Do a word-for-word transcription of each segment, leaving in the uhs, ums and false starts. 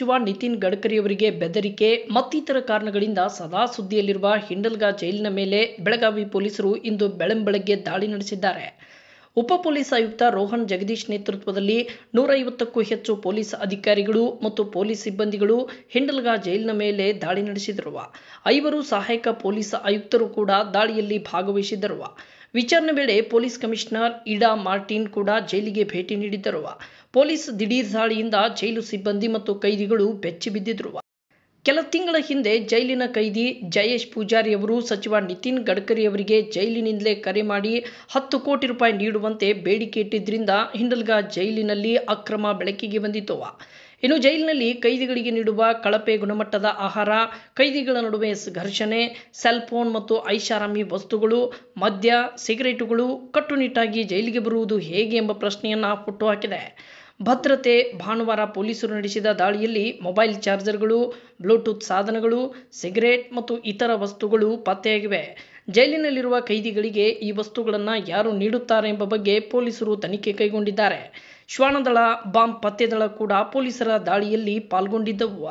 ಸಚಿವ ನಿತಿನ್ ಗಡ್ಕರಿಯವರಿಗೆ ಬೆದರಿಕೆ ಮತ್ತಿತರ ಕಾರಣಗಳಿಂದ ಸದಾ ಸುದ್ದಿಯಲ್ಲಿರುವ ಹಿಂಡಲ್ಗಾ ಜೈಲಿನ ಮೇಲೆ ಬೆಳಗಾವಿ ಪೊಲೀಸರು ಇಂದು ಬೆಳ್ಳಂಬೆಳಗ್ಗೆ ದಾಳಿ ನಡೆಸಿದ್ದಾರೆ. ಉಪ ಪೊಲೀಸ್ ಆಯುಕ್ತ ರೋಹನ್ ಜಗದೀಶ್ ನೇತೃತ್ವದಲ್ಲಿ ನೂರ ಐವತ್ತಕ್ಕೂ ಹೆಚ್ಚು ಪೊಲೀಸ್ ಅಧಿಕಾರಿಗಳು ಮತ್ತು ಪೊಲೀಸ್ ಸಿಬ್ಬಂದಿಗಳು ಹಿಂಡಲ್ಗಾ ಜೈಲಿನ ಮೇಲೆ ದಾಳಿ ನಡೆಸಿದರು. ಐವರು ಸಹಾಯಕ ಪೊಲೀಸ್ ಆಯುಕ್ತರು ಕೂಡ ದಾಳಿಯಲ್ಲಿ ಭಾಗವಹಿಸಿದ್ದರು. ವಿಚಾರಣೆ ವೇಳೆ ಪೊಲೀಸ್ ಕಮಿಷನರ್ ಇಡಾ ಮಾರ್ಟಿನ್ ಕೂಡ ಜೈಲಿಗೆ ಭೇಟಿ ನೀಡಿದ್ದರು. ಪೊಲೀಸ್ ದಿಢೀರ್ ದಾಳಿಯಿಂದ ಜೈಲು ಸಿಬ್ಬಂದಿ ಮತ್ತು ಕೈದಿಗಳು ಬೆಚ್ಚಿ ಬಿದ್ದಿದ್ದರು. ಕೆಲ ತಿಂಗಳ ಹಿಂದೆ ಜೈಲಿನ ಕೈದಿ ಜಯೇಶ್ ಪೂಜಾರಿ ಅವರು ಸಚಿವ ನಿತಿನ್ ಗಡ್ಕರಿ ಅವರಿಗೆ ಜೈಲಿನಿಂದಲೇ ಕರೆ ಮಾಡಿ ಹತ್ತು ಕೋಟಿ ರೂಪಾಯಿ ನೀಡುವಂತೆ ಬೇಡಿಕೆ ಇಟ್ಟಿದ್ದರಿಂದ ಹಿಂಡಲ್ಗಾ ಜೈಲಿನಲ್ಲಿ ಅಕ್ರಮ ಬೆಳಕಿಗೆ ಬಂದಿತು. ಇನ್ನು ಜೈಲಿನಲ್ಲಿ ಕೈದಿಗಳಿಗೆ ನೀಡುವ ಕಳಪೆ ಗುಣಮಟ್ಟದ ಆಹಾರ, ಕೈದಿಗಳ ನಡುವೆ ಘರ್ಷಣೆ, ಸೆಲ್ ಫೋನ್ ಮತ್ತು ಐಷಾರಾಮಿ ವಸ್ತುಗಳು, ಮದ್ಯ, ಸಿಗರೇಟುಗಳು ಕಟ್ಟುನಿಟ್ಟಾಗಿ ಜೈಲಿಗೆ ಬರುವುದು ಹೇಗೆ ಎಂಬ ಪ್ರಶ್ನೆಯನ್ನು ಹುಟ್ಟುಹಾಕಿದೆ. ಭದ್ರತೆ ಭಾನುವಾರ ಪೊಲೀಸರು ನಡೆಸಿದ ದಾಳಿಯಲ್ಲಿ ಮೊಬೈಲ್ ಚಾರ್ಜರ್ಗಳು, ಬ್ಲೂಟೂತ್ ಸಾಧನಗಳು, ಸಿಗರೇಟ್ ಮತ್ತು ಇತರ ವಸ್ತುಗಳು ಪತ್ತೆಯಾಗಿವೆ. ಜೈಲಿನಲ್ಲಿರುವ ಕೈದಿಗಳಿಗೆ ಈ ವಸ್ತುಗಳನ್ನು ಯಾರು ನೀಡುತ್ತಾರೆ ಎಂಬ ಬಗ್ಗೆ ಪೊಲೀಸರು ತನಿಖೆ ಕೈಗೊಂಡಿದ್ದಾರೆ. ಶ್ವಾನದಳ, ಬಾಂಬ್ ಪತ್ತೆ ದಳ ಕೂಡ ಪೊಲೀಸರ ದಾಳಿಯಲ್ಲಿ ಪಾಲ್ಗೊಂಡಿದ್ದವು.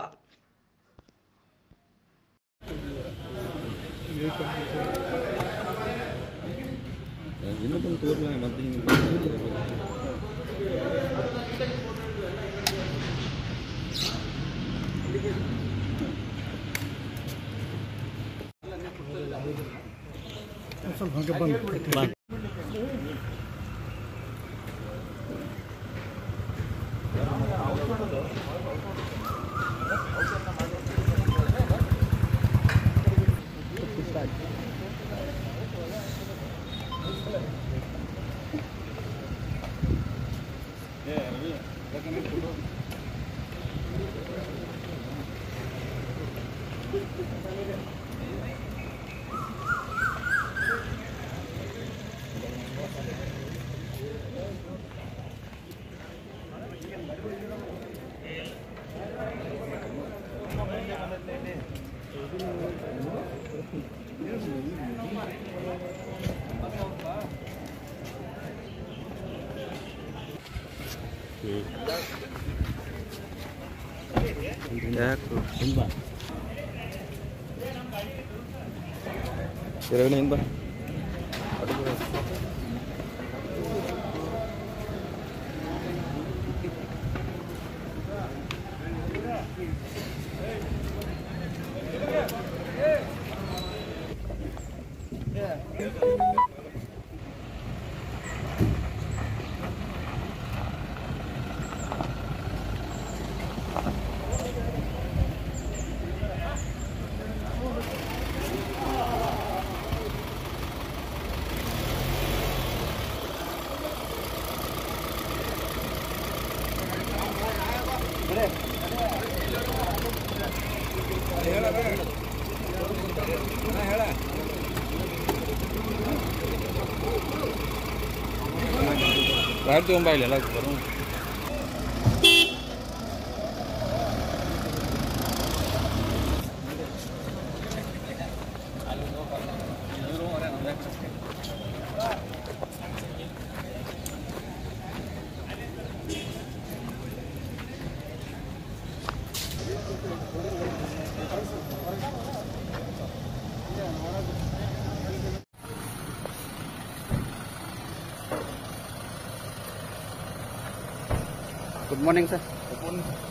Berarti om baile lagi baru. Good morning, sir. Good morning.